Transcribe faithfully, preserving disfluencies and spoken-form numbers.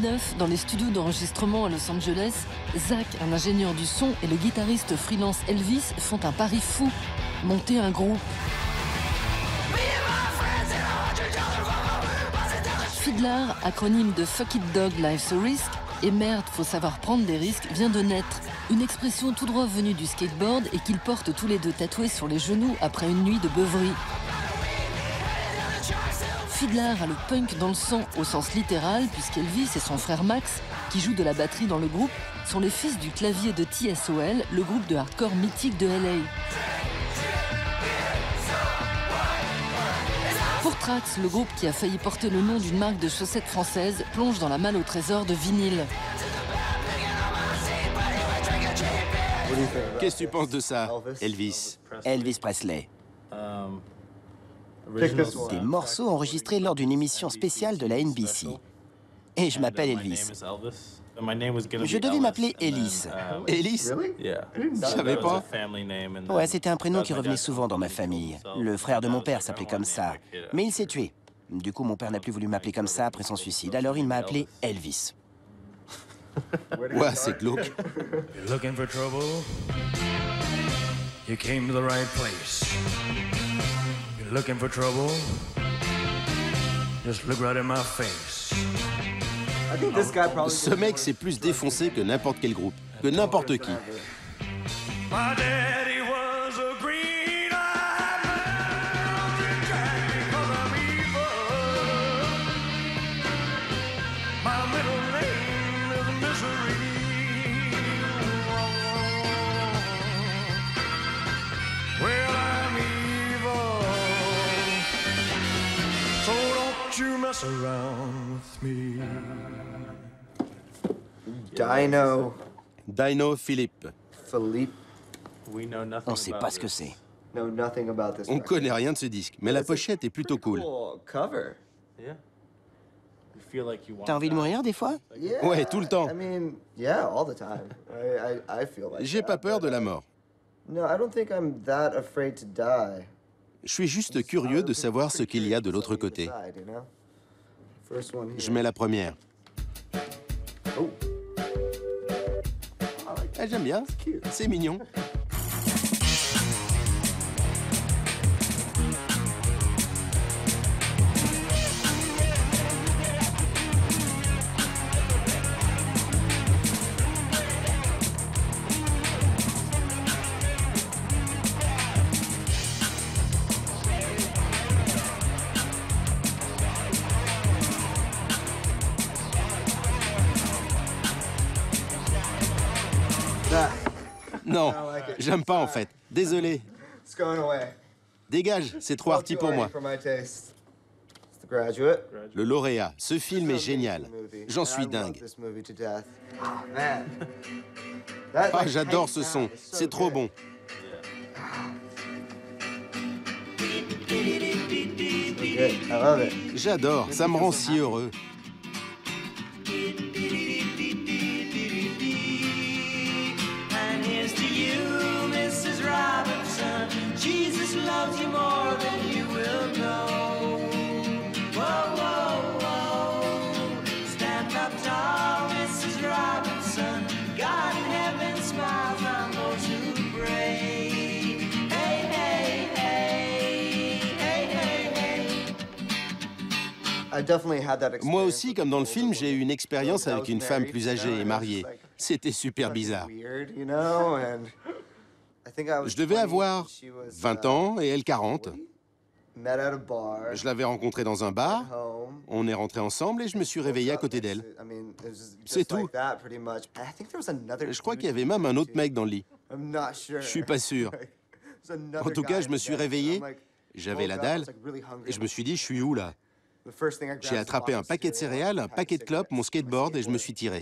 neuf, dans les studios d'enregistrement à Los Angeles, Zach, un ingénieur du son, et le guitariste freelance Elvis font un pari fou, monter un groupe. Fiddler, acronyme de Fuck It Dog, Life's a Risk, et merde, faut savoir prendre des risques, vient de naître. Une expression tout droit venue du skateboard et qu'ils portent tous les deux tatoués sur les genoux après une nuit de beuverie. Fiddler a le punk dans le sang au sens littéral, puisqu'Elvis et son frère Max, qui jouent de la batterie dans le groupe, sont les fils du clavier de T S O L, le groupe de hardcore mythique de L A. Pour Trax, le groupe qui a failli porter le nom d'une marque de chaussettes française plonge dans la malle au trésor de vinyle. Qu'est-ce que tu penses de ça, Elvis? Elvis Presley. Des morceaux enregistrés lors d'une émission spéciale de la N B C. Et je m'appelle Elvis. Je devais m'appeler Ellis. Ellis? Je savais pas. Ouais, c'était un prénom qui revenait souvent dans ma famille. Le frère de mon père s'appelait comme ça. Mais il s'est tué. Du coup, mon père n'a plus voulu m'appeler comme ça après son suicide. Alors il m'a appelé Elvis. Ouais, c'est glauque. You're looking for trouble? You came to the right place. You're looking for trouble? Just look right in my face. Ce mec s'est plus défoncé que n'importe quel groupe, que n'importe qui. My daddy was a green-eyed mountain jack because I'm evil. My middle name is Misery. Well, I'm evil, so don't you mess around with me. Dino. Dino Philippe. Philippe. On sait pas ce que c'est. Know nothing about this On record. connaît rien de ce disque, mais la pochette est plutôt cool. Cool cover. T'as envie de mourir des fois? Yeah. Ouais, tout le temps. I mean, yeah, all the time. I, I, I feel like J'ai that, pas peur but, de la uh, mort. No, I don't think I'm that afraid to die. Je suis juste curieux de savoir ce qu'il y a de l'autre côté. Je mets la première. Oh. Ah, j'aime bien, c'est mignon. Non, j'aime pas en fait. Désolé. It's going away. Dégage, c'est trop arty pour moi. For my taste. It's The Graduate. Le lauréat, ce film est génial. J'en suis dingue. Ah, j'adore ce son. C'est trop bon. J'adore, ça me rend si heureux. Jesus loves you more than you will know. Whoa, whoa, whoa. Stand up tall, Missus Robinson. God in heaven smiles on those who pray. Hey, hey, hey, hey, hey, hey. I definitely had that experience. Moi aussi, comme dans le film, j'ai eu une expérience avec une femme plus âgée et mariée. C'était super bizarre. Je devais avoir vingt ans et elle quarante. Je l'avais rencontrée dans un bar, on est rentrés ensemble et je me suis réveillé à côté d'elle. C'est tout. Je crois qu'il y avait même un autre mec dans le lit. Je suis pas sûr. En tout cas, je me suis réveillé, j'avais la dalle et je me suis dit, je suis où là? J'ai attrapé un paquet de céréales, un paquet de clopes, mon skateboard et je me suis tiré.